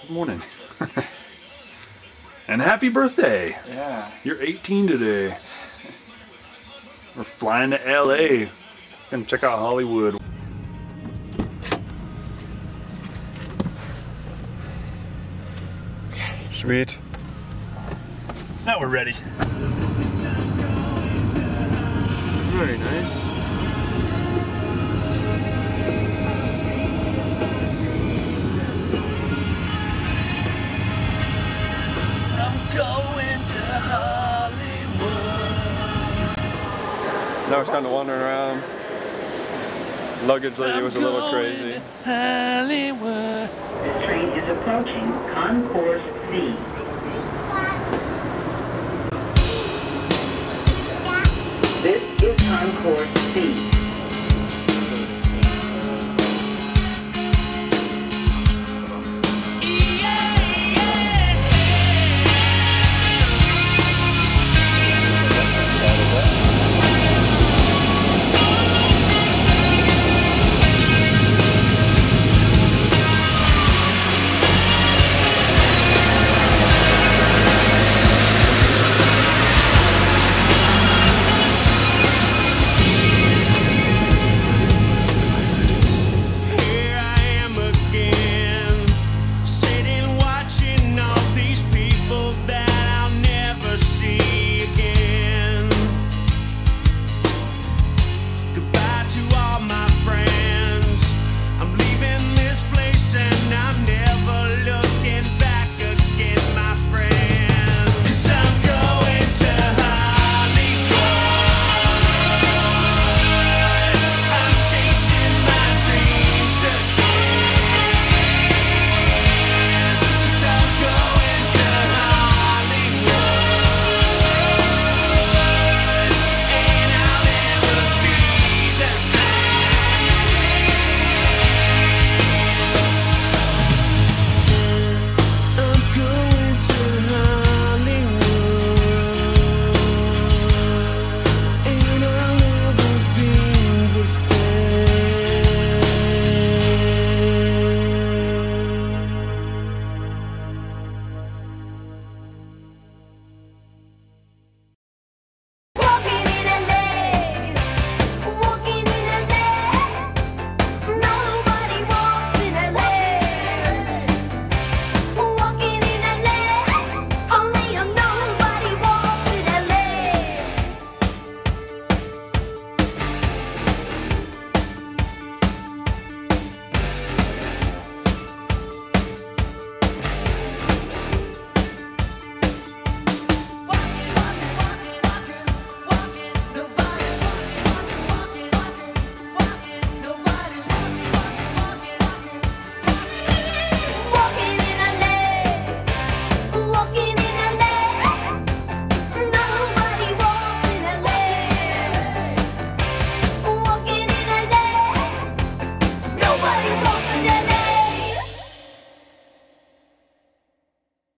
Good morning. And happy birthday. Yeah. You're 18 today. We're flying to LA. Gonna check out Hollywood. Sweet. Now we're ready. Very nice. Now it's kind of wandering around. Luggage lady was a little crazy. Hollywood. This train is approaching Concourse C. This is Concourse C.